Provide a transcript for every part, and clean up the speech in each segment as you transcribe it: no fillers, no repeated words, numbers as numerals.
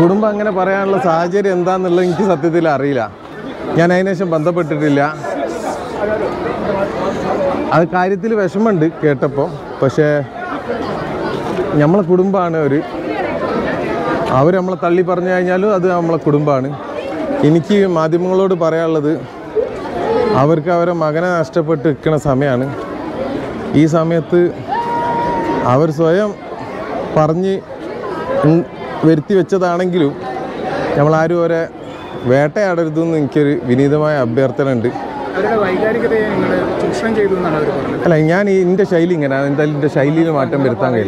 കുടുംബം അങ്ങനെ പറയാനുള്ള സാഹചര്യം എന്താണെന്നുള്ളത് എനിക്ക് സത്യത്തിൽ അറിയില്ല. ഞാൻ അതിനുശേഷം ബന്ധപ്പെട്ടിട്ടില്ല. അത് കാര്യത്തിൽ വിഷമമുണ്ട് കേട്ടപ്പോൾ. പക്ഷേ നമ്മളെ കുടുംബമാണ് അവർ നമ്മളെ തള്ളി പറഞ്ഞു കഴിഞ്ഞാലും അത് നമ്മളെ കുടുംബമാണ്. എനിക്ക് മാധ്യമങ്ങളോട് പറയാനുള്ളത്, അവർക്ക് അവരെ മകനെ നഷ്ടപ്പെട്ട് നിൽക്കുന്ന സമയമാണ്. ഈ സമയത്ത് അവർ സ്വയം പറഞ്ഞ് വരുത്തി വെച്ചതാണെങ്കിലും നമ്മളാരും അവരെ വേട്ടയാടരുതെന്ന് എനിക്കൊരു വിനീതമായ അഭ്യർത്ഥന ഉണ്ട്. അല്ല, ഞാൻ എൻ്റെ ശൈലി ഇങ്ങനെയാണ്. എന്തായാലും എൻ്റെ ശൈലിയിൽ മാറ്റം വരുത്താൻ കഴിയില്ല.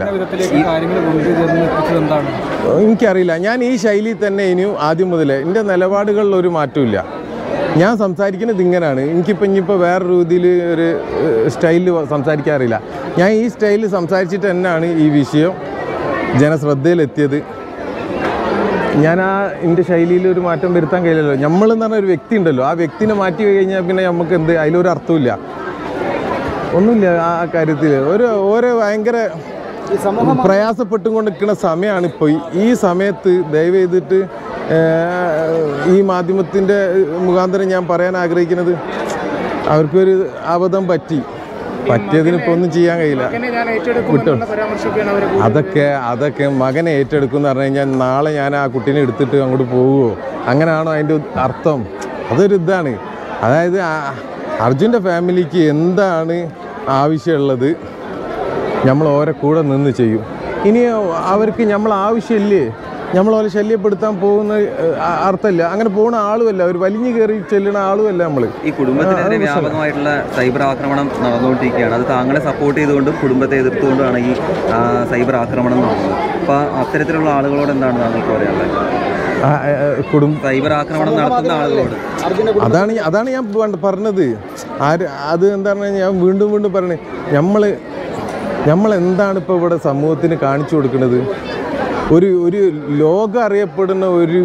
എനിക്കറിയില്ല. ഞാൻ ഈ ശൈലിയിൽ തന്നെ ഇനിയും ആദ്യം മുതലേ എൻ്റെ നിലപാടുകളിൽ ഒരു മാറ്റമില്ല. ഞാൻ സംസാരിക്കുന്നത് ഇങ്ങനെയാണ്. ഇനിയിപ്പോൾ വേറെ രീതിയിൽ ഒരു സ്റ്റൈലിൽ സംസാരിക്കാറില്ല. ഞാൻ ഈ സ്റ്റൈലിൽ സംസാരിച്ചിട്ട് തന്നെയാണ് ഈ വിഷയം ജനശ്രദ്ധയിലെത്തിയത്. ഞാൻ എൻ്റെ ശൈലിയിൽ ഒരു മാറ്റം വരുത്താൻ കഴിയില്ലല്ലോ. നമ്മളെന്ന് പറഞ്ഞ ഒരു വ്യക്തി ഉണ്ടല്ലോ, ആ വ്യക്തിനെ മാറ്റി കഴിഞ്ഞാൽ പിന്നെ നമുക്ക് അതിലൊരു അർത്ഥമില്ല, ഒന്നുമില്ല. ആ കാര്യത്തിൽ ഓരോ ഭയങ്കര പ്രയാസപ്പെട്ടും കൊണ്ട് നിൽക്കുന്ന സമയമാണ് ഇപ്പോൾ. ഈ സമയത്ത് ദയവ് ചെയ്തിട്ട് ഈ മാധ്യമത്തിൻ്റെ മുഖാന്തരം ഞാൻ പറയാൻ ആഗ്രഹിക്കുന്നത്, അവർക്കൊരു അബദ്ധം പറ്റിയതിനിപ്പോൾ ഒന്നും ചെയ്യാൻ കഴിയില്ല. വിട്ടോ, അതൊക്കെ മകനെ ഏറ്റെടുക്കും എന്ന് പറഞ്ഞു കഴിഞ്ഞാൽ നാളെ ഞാൻ ആ കുട്ടീനെ എടുത്തിട്ട് അങ്ങോട്ട് പോവുമോ? അങ്ങനെയാണോ അതിൻ്റെ അർത്ഥം? അതൊരു ഇതാണ്. അതായത് അർജുൻ്റെ ഫാമിലിക്ക് എന്താണ് ആവശ്യമുള്ളത് നമ്മൾ ഓരോ കൂടെ നിന്ന് ചെയ്യും. ഇനി അവർക്ക് നമ്മൾ ആവശ്യമില്ലേ, നമ്മളോലെ ശല്യപ്പെടുത്താൻ പോകുന്ന അർത്ഥമില്ല. അങ്ങനെ പോകുന്ന ആളുമല്ല, ഒരു വലിഞ്ഞു കയറി ചെല്ലുന്ന ആളുമല്ല നമ്മൾ. ഈ കുടുംബത്തിനെതിരെ വ്യാപകമായിട്ടുള്ള സൈബർ ആക്രമണം നടന്നുകൊണ്ടിരിക്കുകയാണ്. അത് താങ്കളെ സപ്പോർട്ട് ചെയ്തുകൊണ്ടും കുടുംബത്തെ എതിർത്തുകൊണ്ടുമാണ് ഈ സൈബർ ആക്രമണം നടന്നത്. അപ്പോൾ അത്തരത്തിലുള്ള ആളുകളോട് എന്താണ് താങ്കൾക്ക് പറയാനുള്ളത്? സൈബർ ആക്രമണം നടത്തുന്ന ആളുകളോട് അതാണ് ഞാൻ പറഞ്ഞത്. അത് എന്താണ് ഞാൻ വീണ്ടും പറയണത്, നമ്മൾ എന്താണ് ഇപ്പോൾ ഇവിടെ സമൂഹത്തിന് കാണിച്ചു കൊടുക്കുന്നത്? ഒരു ലോകം അറിയപ്പെടുന്ന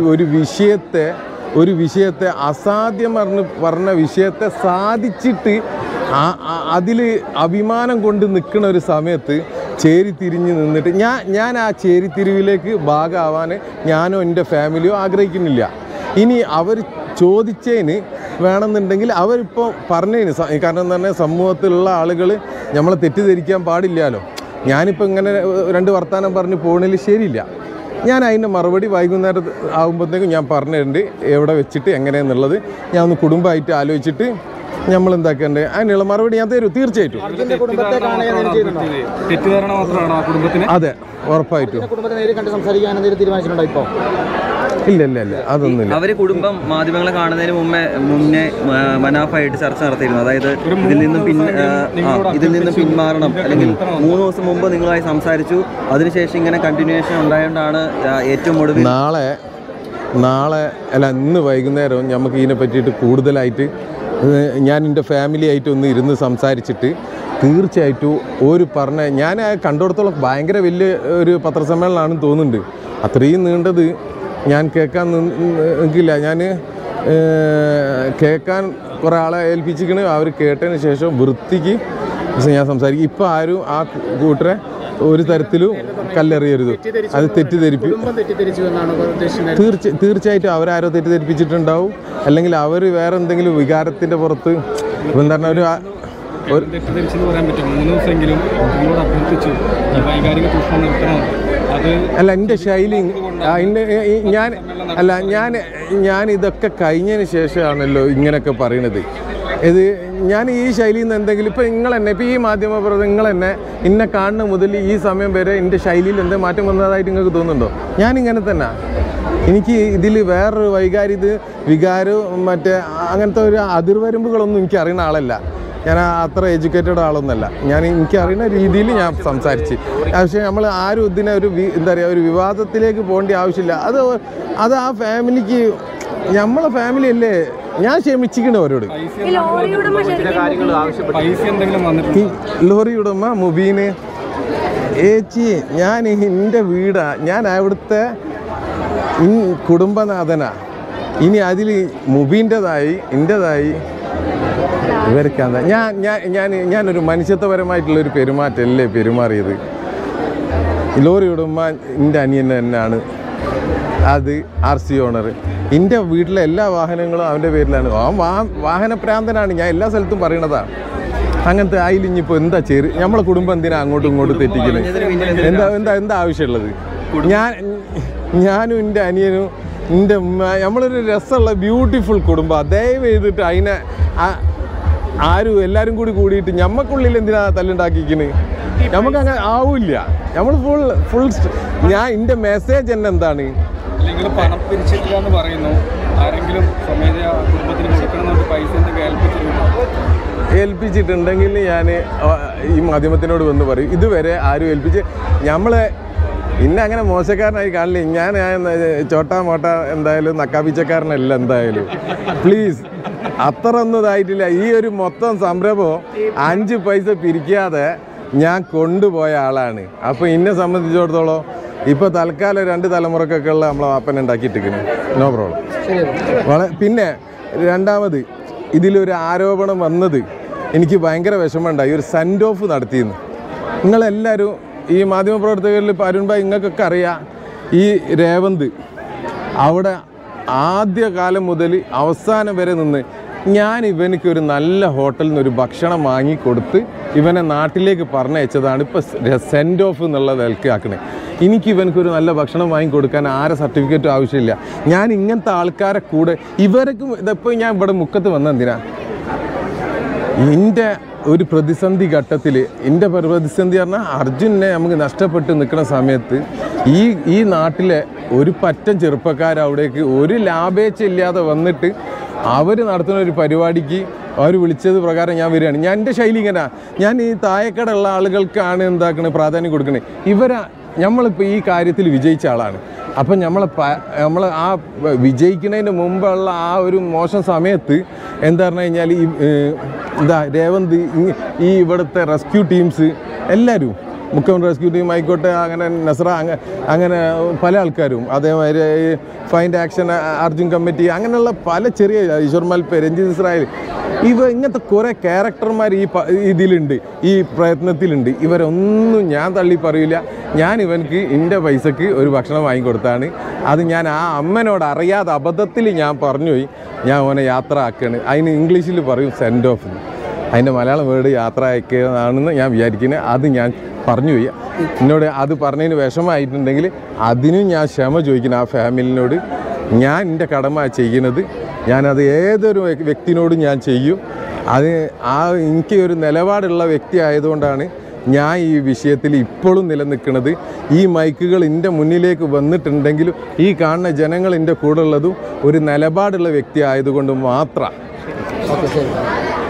ഒരു വിഷയത്തെ അസാധ്യം പറഞ്ഞ വിഷയത്തെ സാധിച്ചിട്ട് അതിൽ അഭിമാനം കൊണ്ട് നിൽക്കുന്ന ഒരു സമയത്ത് ചേരിതിരിഞ്ഞ് നിന്നിട്ട് ഞാൻ ആ ചേരിതിരിവിലേക്ക് ഭാഗമാവാൻ ഞാനോ എൻ്റെ ഫാമിലിയോ ആഗ്രഹിക്കുന്നില്ല. ഇനി അവർ ചോദിച്ചതിന് വേണമെന്നുണ്ടെങ്കിൽ അവരിപ്പോൾ പറഞ്ഞതിന്, കാരണം എന്താ പറഞ്ഞാൽ സമൂഹത്തിലുള്ള ആളുകൾ നമ്മളെ തെറ്റിദ്ധരിക്കാൻ പാടില്ലല്ലോ. ഞാനിപ്പോൾ ഇങ്ങനെ രണ്ട് വർത്തമാനം പറഞ്ഞ് പോകുന്നതിൽ ശരിയില്ല. ഞാൻ അതിൻ്റെ മറുപടി വൈകുന്നേരം ആകുമ്പോഴത്തേക്കും ഞാൻ പറഞ്ഞിട്ടുണ്ട് എവിടെ വെച്ചിട്ട് എങ്ങനെയാണെന്നുള്ളത്. ഞാൻ ഒന്ന് കുടുംബമായിട്ട് ആലോചിച്ചിട്ട് നമ്മൾ എന്താക്കേണ്ടത് അതിനുള്ള മറുപടി ഞാൻ തരും, തീർച്ചയായിട്ടും. അതെ, ഉറപ്പായിട്ടും. ഇല്ല, അതൊന്നുമില്ല. അവര് കുടുംബം മാധ്യമങ്ങളെ കാണുന്നതിന് മുന്നേ മനാഫായിട്ട് ചർച്ച നടത്തിയിരുന്നു. അതായത് ഇതിൽ നിന്നും പിന്മാറണം, അല്ലെങ്കിൽ 3 ദിവസം മുമ്പ് നിങ്ങളുമായി സംസാരിച്ചു, അതിനുശേഷം ഇങ്ങനെ കണ്ടിന്യൂവേഷൻ ഉണ്ടായതുകൊണ്ടാണ് ഏറ്റവും ഒടുവിൽ നാളെ അല്ല ഇന്ന് വൈകുന്നേരം നമുക്ക് ഇതിനെ പറ്റിയിട്ട് കൂടുതലായിട്ട് ഞാൻ എൻ്റെ ഫാമിലി ആയിട്ട് ഒന്ന് ഇരുന്ന് സംസാരിച്ചിട്ട് തീർച്ചയായിട്ടും ഞാൻ കണ്ടിടത്തോളം ഭയങ്കര വലിയ ഒരു പത്രസമ്മേളനമാണെന്ന് തോന്നുന്നുണ്ട്. അത്രയും നീണ്ടത് ഞാൻ കേൾക്കാൻ നിൽക്കില്ല. ഞാൻ കേൾക്കാൻ കുറേ ആളെ ഏൽപ്പിച്ചിരിക്കണ്. അവർ കേട്ടതിന് ശേഷം വൃത്തിക്ക് ഞാൻ സംസാരിക്കും. ഇപ്പം ആരും ആ കൂട്ടരെ ഒരു തരത്തിലും കല്ലെറിയരുത്. അത് തീർച്ചയായിട്ടും അവരാരോ തെറ്റിദ്ധരിപ്പിച്ചിട്ടുണ്ടാവും, അല്ലെങ്കിൽ അവർ വേറെ എന്തെങ്കിലും വികാരത്തിൻ്റെ പുറത്ത് എന്താണ് തെറ്റിദ്ധരിച്ചെന്ന് പറയാൻ പറ്റും. 3 ദിവസമെങ്കിലും നിങ്ങളോട് അഭ്യർത്ഥിച്ചു വൈകാരിക ചൂഷണം നിർത്തണം. അല്ല, എൻ്റെ ശൈലി ഞാൻ ഇതൊക്കെ കഴിഞ്ഞതിന് ശേഷമാണല്ലോ ഇങ്ങനെയൊക്കെ പറയണത്. ഞാൻ ഈ ശൈലിയിൽ നിന്ന് എന്തെങ്കിലും ഇപ്പോൾ ഇപ്പോൾ ഈ മാധ്യമപ്രവർത്തകർ നിങ്ങൾ എന്നെ കാണുന്ന മുതൽ ഈ സമയം വരെ എൻ്റെ ശൈലിയിൽ എന്തെങ്കിലും മാറ്റം വന്നതായിട്ട് നിങ്ങൾക്ക് തോന്നുന്നുണ്ടോ? ഞാനിങ്ങനെ തന്നെ. എനിക്ക് ഇതിൽ വേറൊരു വികാരവും മറ്റേ അങ്ങനത്തെ ഒരു അതിർവരമ്പുകളൊന്നും എനിക്ക് അറിയുന്ന ആളല്ല. ഞാൻ അത്ര എഡ്യൂക്കേറ്റഡ് ആളൊന്നുമല്ല. എനിക്കറിയുന്ന രീതിയിൽ ഞാൻ സംസാരിച്ച്. പക്ഷേ നമ്മൾ ആരും ഇതിനെ ഒരു വിവാദത്തിലേക്ക് പോകേണ്ട ആവശ്യമില്ല. അത് ആ ഫാമിലിക്ക്, നമ്മളെ ഫാമിലി അല്ലേ. ഞാൻ ക്ഷമിച്ചിരിക്കണം അവരോട്. ലോറി ഉടമ മുബീന് ഏച്ചി, ഞാൻ എൻ്റെ വീടാ, ഞാൻ അവിടുത്തെ കുടുംബനാഥനാ. ഇനി അതിൽ മുബീൻ്റെതായി എൻ്റെതായി ഇവർക്കാന്താ ഞാനൊരു മനുഷ്യത്വപരമായിട്ടുള്ളൊരു പെരുമാറ്റമല്ലേ പെരുമാറിയത്. ലോറി ഉടമ എൻ്റെ അനിയൻ തന്നെയാണ്. അത് RC ഓണർ. എൻ്റെ വീട്ടിലെ എല്ലാ വാഹനങ്ങളും അവൻ്റെ പേരിലാണ്. വാഹനപ്രാന്തനാണ്, ഞാൻ എല്ലാ സ്ഥലത്തും പറയണതാണ്. അങ്ങനത്തെ അതിലിഞ്ഞിപ്പോൾ എന്താ ചേര് നമ്മളെ കുടുംബം എന്തിനാ അങ്ങോട്ടും ഇങ്ങോട്ടും തെറ്റിക്കുന്നത്? എന്താ ആവശ്യമുള്ളത്? ഞാനും എൻ്റെ അനിയനും എൻ്റെ ഉമ്മ നമ്മളൊരു രസമുള്ള ബ്യൂട്ടിഫുൾ കുടുംബം. ദയവ് ചെയ്തിട്ട് അതിനെ ആരും എല്ലാവരും കൂടിയിട്ട് ഞമ്മക്കുള്ളിൽ എന്തിനാ തല്ലുണ്ടാക്കിക്കുന്നത്? നമുക്ക് അങ്ങനെ ആവില്ല. നമ്മൾ ഫുൾ ഞാൻ എൻ്റെ മെസ്സേജ് തന്നെ എന്താണ്, നിങ്ങൾ പണം പിരിച്ചിട്ടില്ല എന്ന് പറയുന്നു. ആരെങ്കിലും സ്വമേധയാ കുടുംബത്തിന് കൊടുക്കണമെന്ന് പൈസ ഏൽപ്പിച്ചിട്ടുണ്ടെങ്കിൽ ഞാൻ ഈ മാധ്യമത്തിനോട് വന്ന് പറയും. ഇതുവരെ ആരും നമ്മളെ ഇന്നെ അങ്ങനെ മോശക്കാരനായി കാണില്ല. ഞാൻ ചോട്ടാ മോട്ട എന്തായാലും നക്കാപ്പിച്ചക്കാരനല്ല. എന്തായാലും പ്ലീസ്, അത്ര ഒന്നും ഇതായിട്ടില്ല. ഈ ഒരു മൊത്തം സംരംഭം 5 പൈസ പിരിക്കാതെ ഞാൻ കൊണ്ടുപോയ ആളാണ്. അപ്പോൾ എന്നെ സംബന്ധിച്ചിടത്തോളം ഇപ്പോൾ തൽക്കാലം 2 തലമുറക്കൊക്കെ ഉള്ള നമ്മളെ വാപ്പൻ ഉണ്ടാക്കിയിട്ടിരിക്കുന്നു. No problem. പിന്നെ രണ്ടാമത് ഇതിലൊരു ആരോപണം വന്നത് എനിക്ക് ഭയങ്കര വിഷമമുണ്ടായി. ഒരു സെൻഡ് ഓഫ് നടത്തിയെന്ന്. നിങ്ങളെല്ലാവരും ഈ മാധ്യമപ്രവർത്തകരിൽ ഇപ്പോൾ അരുൺ ഭായ് നിങ്ങൾക്കൊക്കെ അറിയാം, ഈ രേവന്ത് അവിടെ ആദ്യകാലം മുതൽ അവസാനം വരെ നിന്ന് ഞാൻ ഇവനക്ക് ഒരു നല്ല ഹോട്ടലിൽ നിന്ന് ഒരു ഭക്ഷണം വാങ്ങിക്കൊടുത്ത് ഇവനെ നാട്ടിലേക്ക് പറഞ്ഞയച്ചതാണ്. ഇപ്പോൾ സെൻഡ് ഓഫ് എന്നുള്ള നിലക്കാക്കണേ. എനിക്ക് ഇവനക്കൊരു നല്ല ഭക്ഷണം വാങ്ങിക്കൊടുക്കാൻ ആരെ സർട്ടിഫിക്കറ്റും ആവശ്യമില്ല. ഞാൻ ഇങ്ങനത്തെ ആൾക്കാരെ കൂടെ ഇവരക്കും ഇതിപ്പോൾ ഞാൻ ഇവിടെ മുക്കത്ത് വന്നെന്തിനാ? എൻ്റെ ഒരു പ്രതിസന്ധി ഘട്ടത്തിൽ എൻ്റെ പ്രതിസന്ധി പറഞ്ഞാൽ അർജുനെ നമുക്ക് നഷ്ടപ്പെട്ട് നിൽക്കുന്ന സമയത്ത് ഈ നാട്ടിലെ ഒരു പറ്റം ചെറുപ്പക്കാരവിടേക്ക് ഒരു ലാഭേച്ഛ ഇല്ലാതെ വന്നിട്ട് അവർ നടത്തുന്ന ഒരു പരിപാടിക്ക് അവർ വിളിച്ചത് പ്രകാരം ഞാൻ വരികയാണ്. ഞാൻ എൻ്റെ ശൈലി ഇങ്ങനെ, ഞാൻ ഈ താഴെക്കടയുള്ള ആളുകൾക്കാണ് എന്താക്കണത് പ്രാധാന്യം കൊടുക്കണത്. നമ്മളിപ്പോൾ ഈ കാര്യത്തിൽ വിജയിച്ച ആളാണ്. അപ്പം നമ്മൾ ആ വിജയിക്കുന്നതിന് മുമ്പുള്ള ആ ഒരു മോശം സമയത്ത് എന്താ പറഞ്ഞു കഴിഞ്ഞാൽ രേവന്ത് ഈ ഇവിടുത്തെ റെസ്ക്യൂ ടീംസ് എല്ലാവരും, മുഖ്യമന്ത്രി റെസ്ക്യൂ ടീം ആയിക്കോട്ടെ, അങ്ങനെ നസ്ര, അങ്ങനെ പല ആൾക്കാരും, അതേമാതിരി ഫൈൻഡ് ആക്ഷൻ അർജുൻ കമ്മിറ്റി, അങ്ങനെയുള്ള പല ചെറിയ ഈശ്വർ മൽപ്പ, രഞ്ജിത് ഇസ്രായേൽ, ഇങ്ങനത്തെ കുറേ ക്യാരക്ടർമാർ ഇതിലുണ്ട്, ഈ പ്രയത്നത്തിലുണ്ട്. ഇവരൊന്നും ഞാൻ തള്ളി പറയില്ല. ഞാൻ ഇവനക്ക് എൻ്റെ പൈസക്ക് ഒരു ഭക്ഷണം വാങ്ങിക്കൊടുത്താണ്. അത് ഞാൻ ആ അമ്മനോട് അറിയാതെ അബദ്ധത്തിൽ ഞാൻ പറഞ്ഞുപോയി. ഞാൻ അവനെ യാത്ര ആക്കുകയാണ്. അതിന് ഇംഗ്ലീഷിൽ പറയും സെൻഡ് ഓഫ്. അതിൻ്റെ മലയാളം വേർഡ് യാത്ര അയക്കുകയാണെന്ന് ഞാൻ വിചാരിക്കുന്നത്. അത് ഞാൻ പറഞ്ഞുപോയി. എന്നോട് അത് പറഞ്ഞതിന് വിഷമമായിട്ടുണ്ടെങ്കിൽ അതിനും ഞാൻ ക്ഷമ ചോദിക്കണം ആ ഫാമിലിനോട്. ഞാൻ എൻ്റെ കടമ ചെയ്യുന്നത്. ഞാനത് ഏതൊരു വ്യക്തിനോടും ഞാൻ ചെയ്യും. എനിക്ക് ഒരു നിലപാടുള്ള വ്യക്തി ആയതുകൊണ്ടാണ് ഞാൻ ഈ വിഷയത്തിൽ ഇപ്പോഴും നിലനിൽക്കുന്നത്. ഈ മൈക്കുകൾ എൻ്റെ മുന്നിലേക്ക് വന്നിട്ടുണ്ടെങ്കിലും ഈ കാണുന്ന ജനങ്ങൾ എൻ്റെ കൂടെ ഉള്ളതും ഒരു നിലപാടുള്ള വ്യക്തി ആയതുകൊണ്ട് മാത്രം.